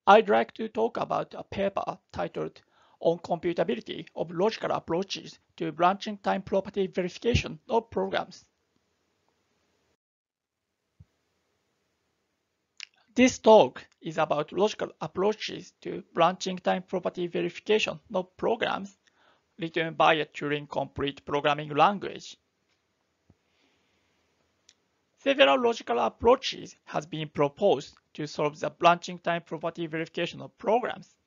I'd like to talk about a paper titled On Computability of Logical Approaches to Branching Time Property Verification of Programs. This talk is about logical approaches to branching time property verification of programs written by a Turing-complete programming language. Several logical approaches have been proposed to solve the branching time property verification of programs.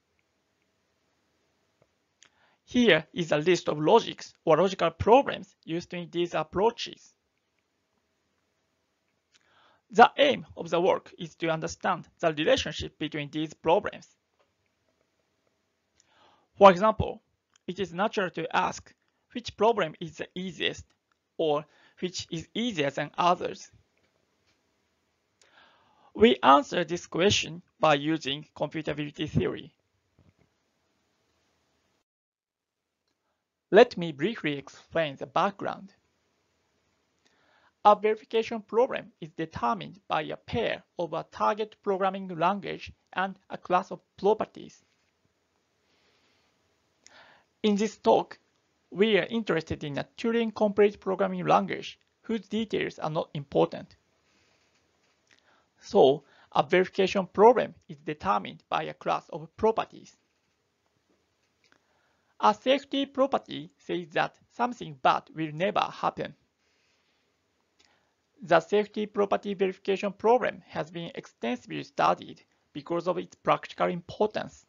Here is a list of logics or logical problems used in these approaches. The aim of the work is to understand the relationship between these problems. For example, it is natural to ask which problem is the easiest or which is easier than others. We answer this question by using computability theory. Let me briefly explain the background. A verification problem is determined by a pair of a target programming language and a class of properties. In this talk, we are interested in a Turing-complete programming language whose details are not important. So, a verification problem is determined by a class of properties. A safety property says that something bad will never happen. The safety property verification problem has been extensively studied because of its practical importance.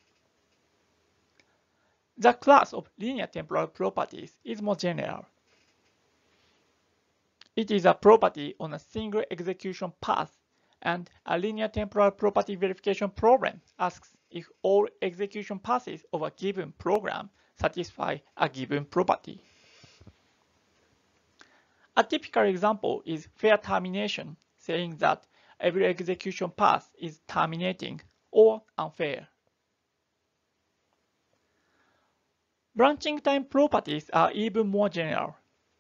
The class of linear temporal properties is more general. It is a property on a single execution path, and a linear temporal property verification problem asks if all execution paths of a given program satisfy a given property. A typical example is fair termination, saying that every execution path is terminating or unfair. Branching time properties are even more general.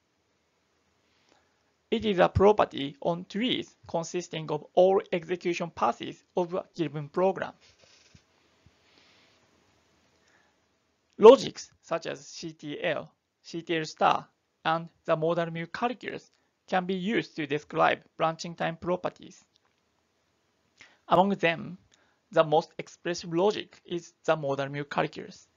It is a property on trees consisting of all execution paths of a given program. Logics such as CTL, CTL star, and the modal mu calculus can be used to describe branching time properties. Among them, the most expressive logic is the modal mu calculus.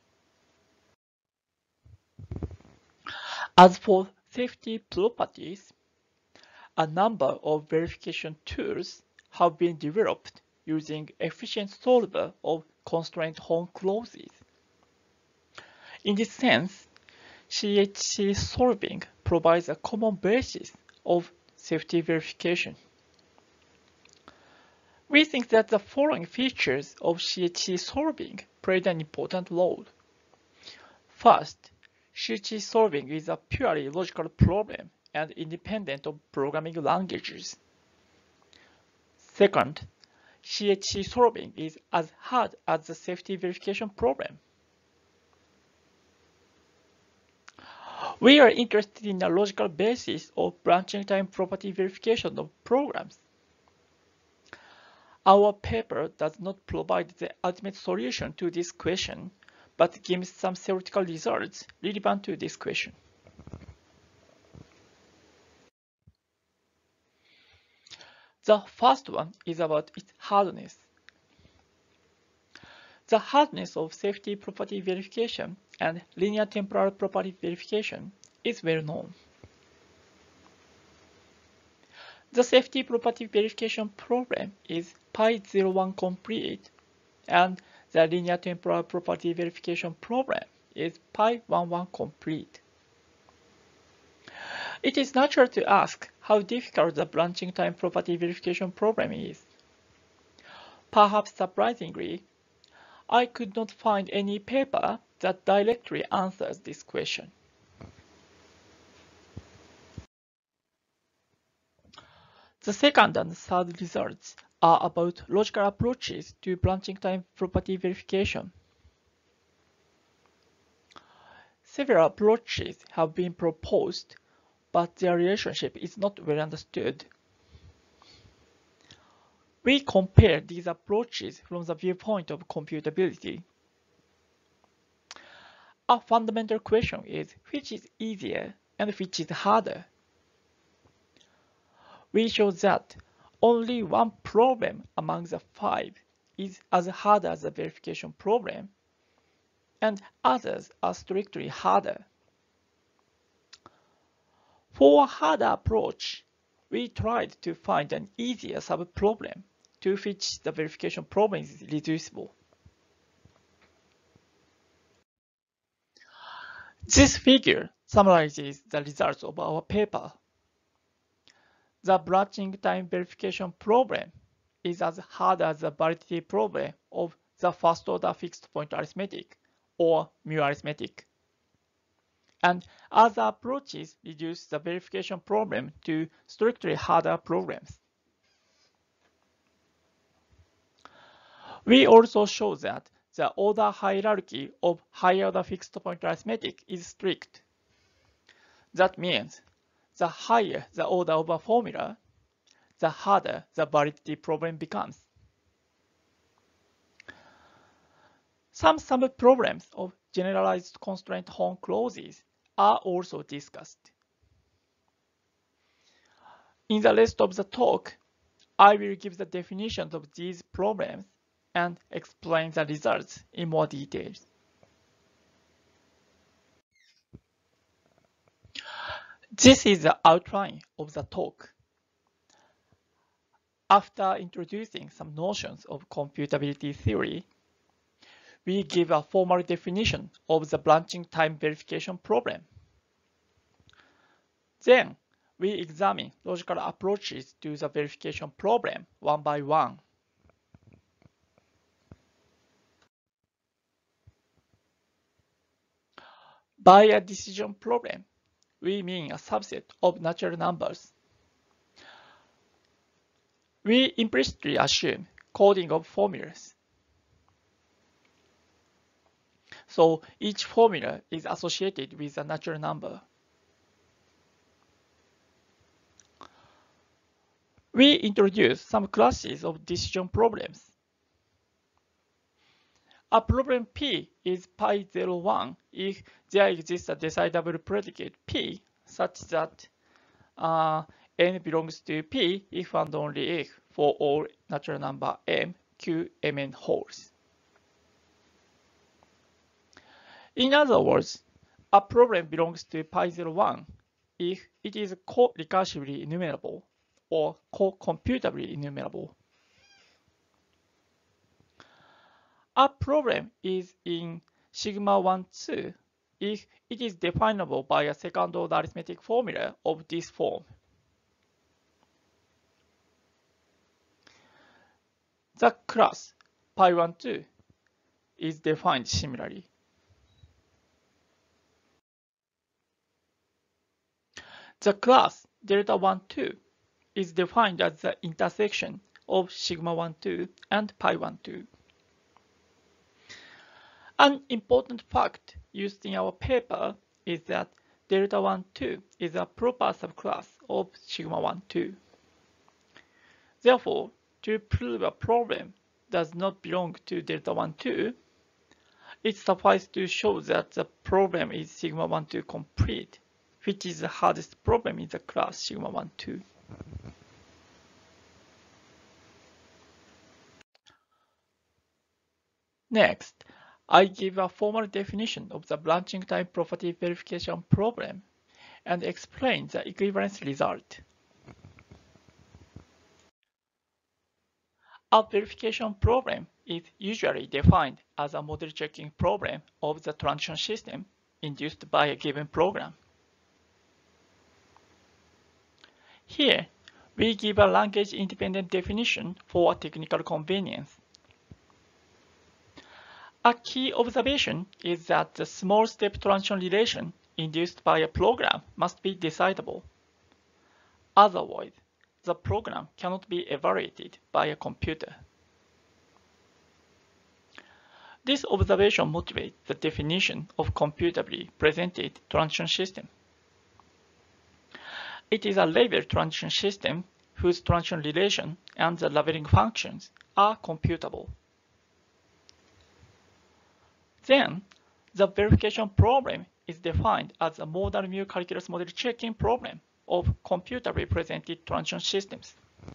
As for safety properties, a number of verification tools have been developed using efficient solver of constraint Horn clauses. In this sense, CHC solving provides a common basis of safety verification. We think that the following features of CHC solving played an important role. First, CHC solving is a purely logical problem and independent of programming languages. Second, CHC solving is as hard as the safety verification problem. We are interested in the logical basis of branching time property verification of programs. Our paper does not provide the ultimate solution to this question, but gives some theoretical results relevant to this question. The first one is about its hardness. The hardness of safety property verification and linear temporal property verification is well known. The safety property verification problem is pi01 complete, and the linear temporal property verification problem is pi11 complete. It is natural to ask how difficult the branching time property verification problem is. Perhaps surprisingly, I could not find any paper that directly answers this question. The second and third results are about logical approaches to branching time property verification. Several approaches have been proposed, but their relationship is not well understood. We compare these approaches from the viewpoint of computability. A fundamental question is which is easier and which is harder. We show that only one problem among the 5 is as hard as the verification problem, and others are strictly harder. For a harder approach, we tried to find an easier subproblem to which the verification problem is reducible. This figure summarizes the results of our paper. The branching time verification problem is as hard as the validity problem of the first-order fixed-point arithmetic, or mu arithmetic. And other approaches reduce the verification problem to strictly harder problems. We also show that the order hierarchy of higher-order fixed-point arithmetic is strict. That means the higher the order of a formula, the harder the validity problem becomes. Some subproblems of generalized constraint Horn clauses are also discussed. In the rest of the talk, I will give the definitions of these problems and explain the results in more detail. This is the outline of the talk. After introducing some notions of computability theory, we give a formal definition of the branching time verification problem. Then, we examine logical approaches to the verification problem one by one. By a decision problem, we mean a subset of natural numbers. We implicitly assume coding of formulas. So each formula is associated with a natural number. We introduce some classes of decision problems. A problem P is pi 0, 1 if there exists a decidable predicate P such that n belongs to P if and only if for all natural number m, q, mn wholes. In other words, a problem belongs to pi 0, 1 if it is co-recursively enumerable or co-computably enumerable. A problem is in sigma 1, 2 if it is definable by a second-order arithmetic formula of this form. The class pi 1, 2 is defined similarly. The class delta 1, 2 is defined as the intersection of sigma 1, 2 and pi 1, 2. An important fact used in our paper is that delta 1, 2 is a proper subclass of sigma 1, 2. Therefore, to prove a problem does not belong to delta 1, 2, it suffices to show that the problem is sigma 1, 2 complete, which is the hardest problem in the class sigma 1, 2. Next, I give a formal definition of the branching time property verification problem and explain the equivalence result. A verification problem is usually defined as a model checking problem of the transition system induced by a given program. Here, we give a language-independent definition for technical convenience. A key observation is that the small step transition relation induced by a program must be decidable. Otherwise, the program cannot be evaluated by a computer. This observation motivates the definition of computably presented transition system. It is a labeled transition system whose transition relation and the leveling functions are computable. Then, the verification problem is defined as a modal mu calculus model checking problem of computably presented transition systems.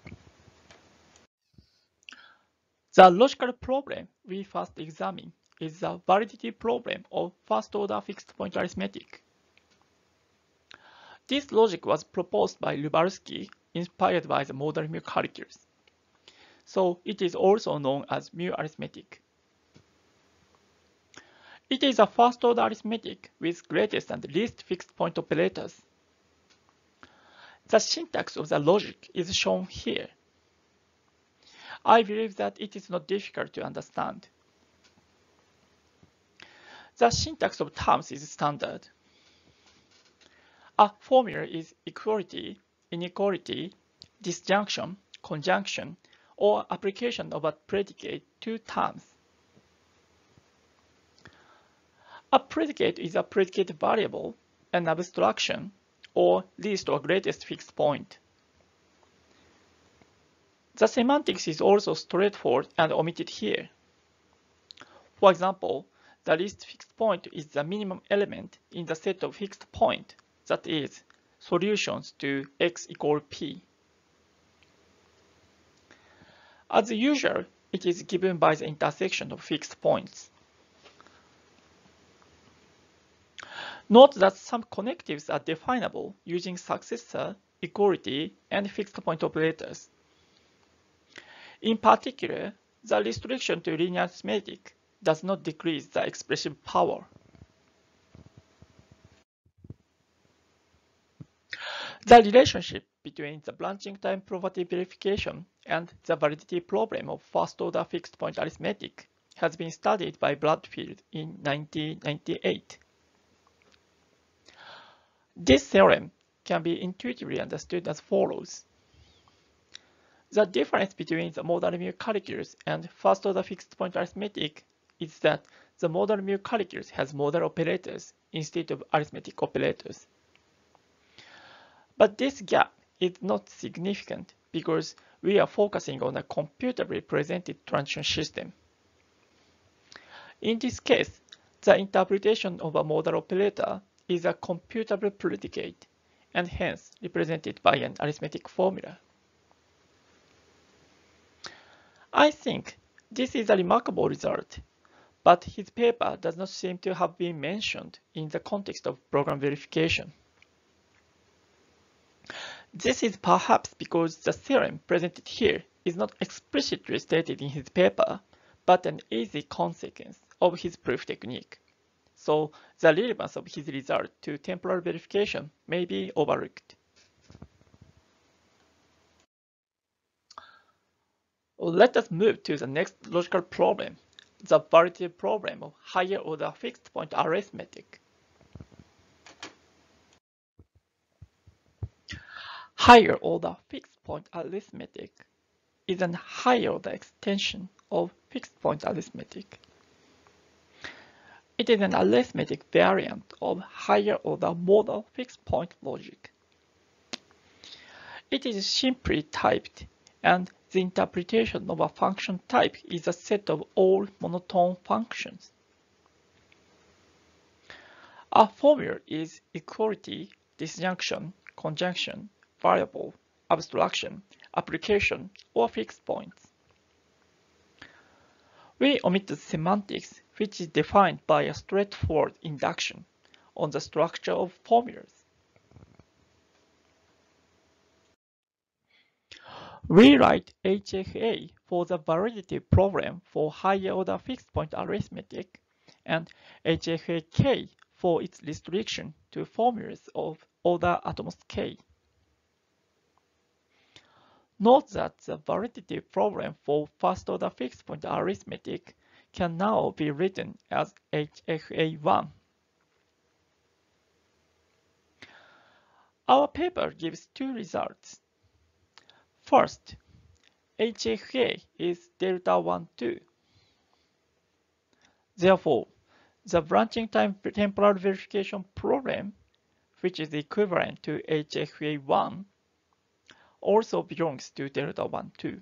The logical problem we first examine is the validity problem of first-order fixed-point arithmetic. This logic was proposed by Lubalsky, inspired by the modal mu calculus. So it is also known as mu arithmetic. It is a first-order arithmetic with greatest and least fixed-point operators. The syntax of the logic is shown here. I believe that it is not difficult to understand. The syntax of terms is standard. A formula is equality, inequality, disjunction, conjunction, or application of a predicate to terms. A predicate is a predicate variable, an abstraction, or least or greatest fixed point. The semantics is also straightforward and omitted here. For example, the least fixed point is the minimum element in the set of fixed points, that is, solutions to x equal p. As usual, it is given by the intersection of fixed points. Note that some connectives are definable using successor, equality, and fixed point operators. In particular, the restriction to linear arithmetic does not decrease the expressive power. The relationship between the branching time property verification and the validity problem of first-order fixed-point arithmetic has been studied by Bradfield in 1998. This theorem can be intuitively understood as follows. The difference between the modal mu calculus and first-order fixed-point arithmetic is that the modal mu calculus has modal operators instead of arithmetic operators. But this gap is not significant because we are focusing on a computably presented transition system. In this case, the interpretation of a modal operator is a computable predicate and hence represented by an arithmetic formula. I think this is a remarkable result, but his paper does not seem to have been mentioned in the context of program verification. This is perhaps because the theorem presented here is not explicitly stated in his paper, but an easy consequence of his proof technique. So the relevance of his result to temporal verification may be overlooked. Let us move to the next logical problem, the validity problem of higher order fixed point arithmetic. Higher order fixed point arithmetic is an higher order extension of fixed point arithmetic. It is an arithmetic variant of higher order modal fixed point logic. It is simply typed, and the interpretation of a function type is a set of all monotone functions. A formula is equality, disjunction, conjunction, variable, abstraction, application, or fixed points. We omit the semantics, which is defined by a straightforward induction on the structure of formulas. We write HFA for the validity problem for higher order fixed point arithmetic and HFAK for its restriction to formulas of order at most k. Note that the validity problem for first-order fixed-point arithmetic can now be written as HFA1. Our paper gives two results. First, HFA is delta 1, 2. Therefore, the branching time temporal verification problem, which is equivalent to HFA1, also belongs to delta 1 too.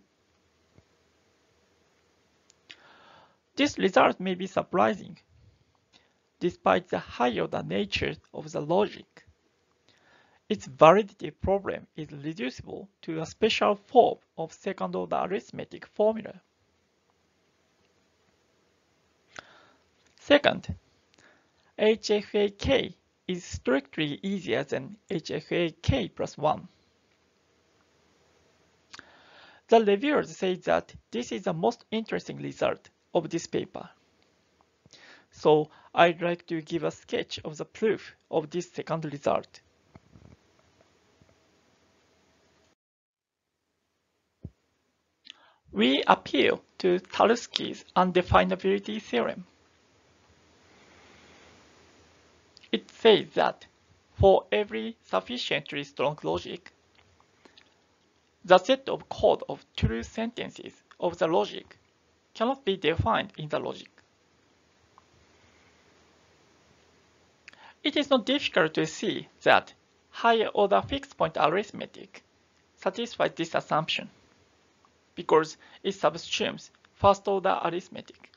This result may be surprising, despite the high-order nature of the logic. Its validity problem is reducible to a special form of second-order arithmetic formula. Second, HFAK is strictly easier than HFAK plus 1. The reviewers say that this is the most interesting result of this paper. So I'd like to give a sketch of the proof of this second result. We appeal to Tarski's undefinability theorem. It says that for every sufficiently strong logic, the set of code of true sentences of the logic cannot be defined in the logic. It is not difficult to see that higher-order fixed-point arithmetic satisfies this assumption, because it subsumes first-order arithmetic.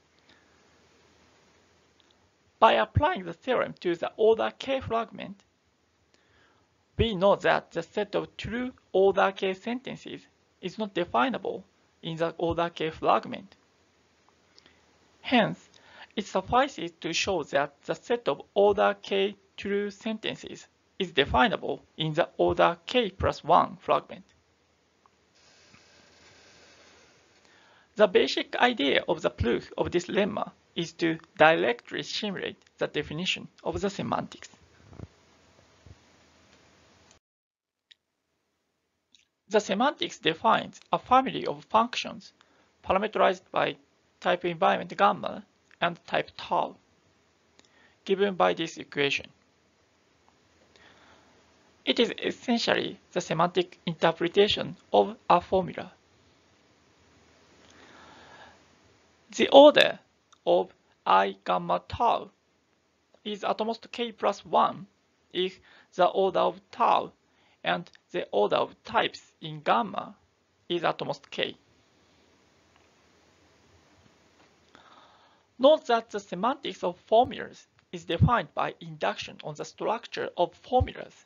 By applying the theorem to the order k fragment, we know that the set of true order k sentences is not definable in the order k fragment. Hence, it suffices to show that the set of order k true sentences is definable in the order k plus 1 fragment. The basic idea of the proof of this lemma is to directly simulate the definition of the semantics. The semantics defines a family of functions parameterized by type environment gamma and type tau, given by this equation. It is essentially the semantic interpretation of a formula. The order of I gamma tau is at most k plus 1 if the order of tau and the order of types in gamma is at most k. Note that the semantics of formulas is defined by induction on the structure of formulas.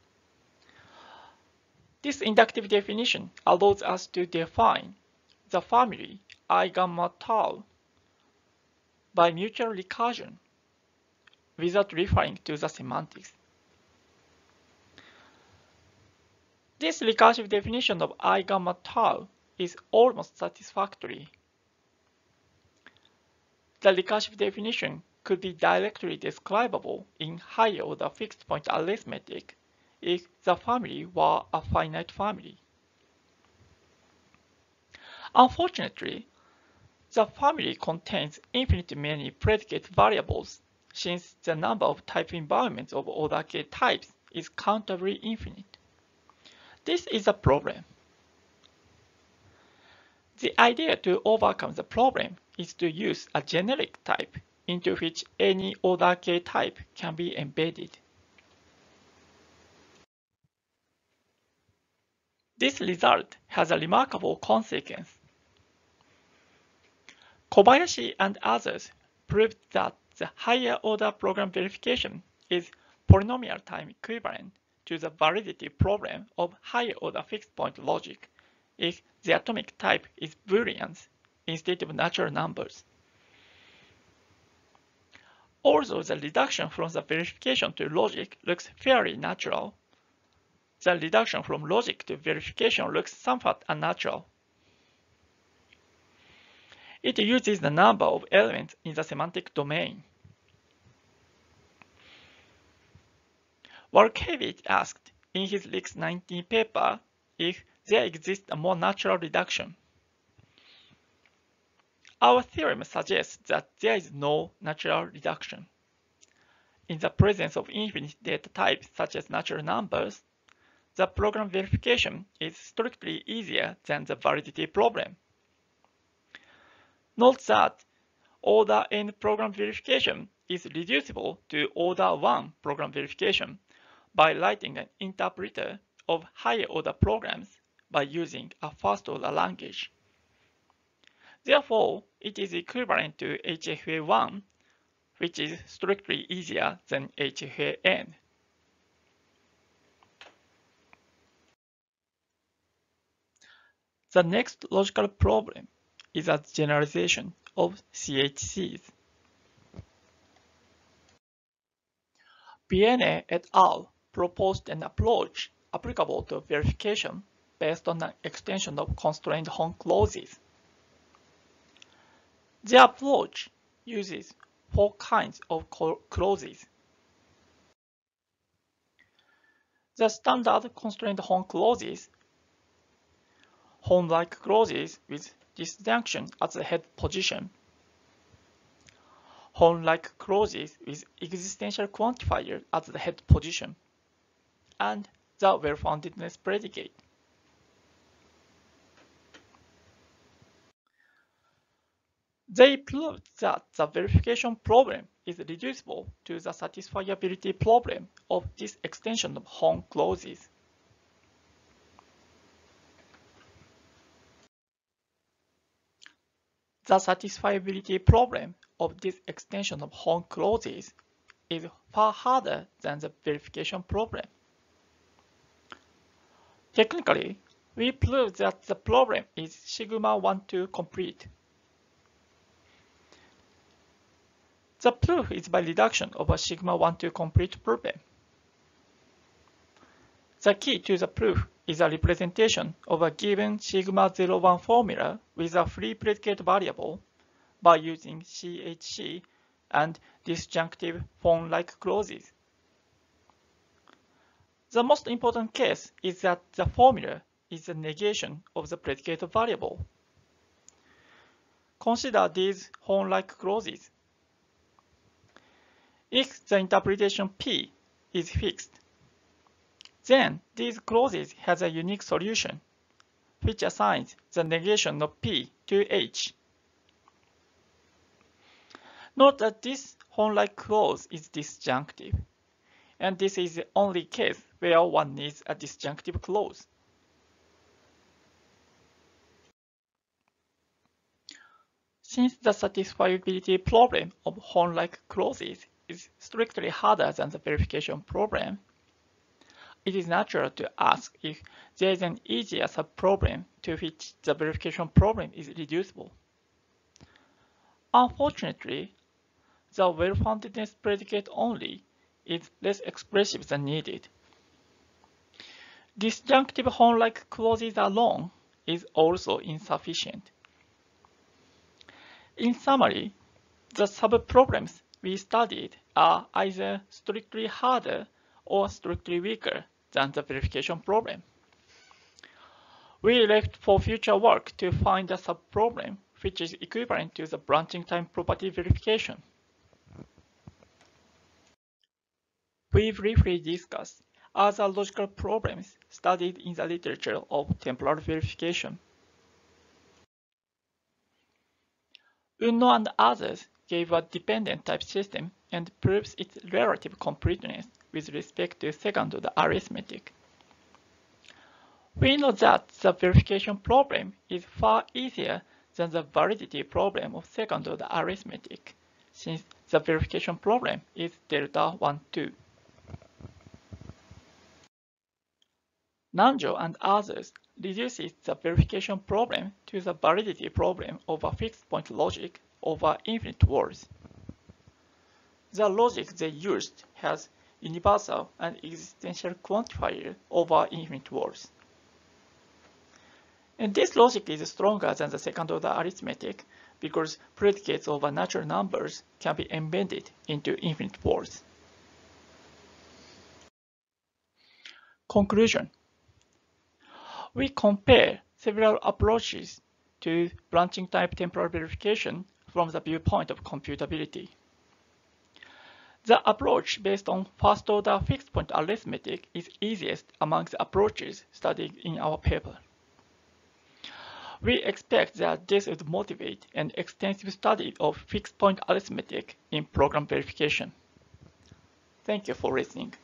This inductive definition allows us to define the family I gamma tau by mutual recursion without referring to the semantics. This recursive definition of I gamma tau is almost satisfactory. The recursive definition could be directly describable in higher order fixed point arithmetic if the family were a finite family. Unfortunately, the family contains infinitely many predicate variables since the number of type environments of order k types is countably infinite. This is a problem. The idea to overcome the problem is to use a generic type into which any order k type can be embedded. This result has a remarkable consequence. Kobayashi and others proved that the higher order program verification is polynomial time equivalent to the validity problem of higher order fixed point logic if the atomic type is Booleans instead of natural numbers. Although the reduction from the verification to logic looks fairly natural, the reduction from logic to verification looks somewhat unnatural. It uses the number of elements in the semantic domain. Walkiewicz asked in his LICS 19 paper if there exists a more natural reduction. Our theorem suggests that there is no natural reduction. In the presence of infinite data types such as natural numbers, the program verification is strictly easier than the validity problem. Note that order n program verification is reducible to order 1 program verification by writing an interpreter of higher order programs by using a first order language. Therefore, it is equivalent to HFA1, which is strictly easier than HFA-N. The next logical problem is a generalization of CHCs. Vienne et al. Proposed an approach applicable to verification based on an extension of constrained Hon clauses. The approach uses 4 kinds of clauses. The standard constrained Hon clauses, Hon-like clauses with disjunction at the head position, Hon-like clauses with existential quantifier at the head position, and the well-foundedness predicate. They proved that the verification problem is reducible to the satisfiability problem of this extension of Hon clauses. The satisfiability problem of this extension of Hon clauses is far harder than the verification problem. Technically, we proved that the problem is sigma 1-2 complete. The proof is by reduction of a sigma 1-2 complete problem. The key to the proof is a representation of a given sigma 0-1 formula with a free predicate variable by using CHC and disjunctive Hon-like clauses. The most important case is that the formula is the negation of the predicate variable. Consider these Hon-like clauses. If the interpretation P is fixed, then these clauses has a unique solution, which assigns the negation of P to H. Note that this Hon-like clause is disjunctive, and this is the only case where one needs a disjunctive clause. Since the satisfiability problem of Hon-like clauses is strictly harder than the verification problem, it is natural to ask if there is an easier subproblem to which the verification problem is reducible. Unfortunately, the well-foundedness predicate only is less expressive than needed. Disjunctive Hon-like clauses alone is also insufficient. In summary, the subproblems we studied are either strictly harder or strictly weaker than the verification problem. We left for future work to find a subproblem which is equivalent to the branching time property verification. We briefly discussed other logical problems studied in the literature of temporal verification. Uno and others gave a dependent type system and proves its relative completeness with respect to second-order arithmetic. We know that the verification problem is far easier than the validity problem of second-order arithmetic, since the verification problem is delta 1-2. Nanjo and others reduces the verification problem to the validity problem of a fixed point logic over infinite words. The logic they used has universal and existential quantifier over infinite words. And this logic is stronger than the second-order arithmetic because predicates over natural numbers can be embedded into infinite words. Conclusion. We compare several approaches to branching type temporal verification from the viewpoint of computability. The approach based on first-order fixed-point arithmetic is easiest among the approaches studied in our paper. We expect that this would motivate an extensive study of fixed-point arithmetic in program verification. Thank you for listening.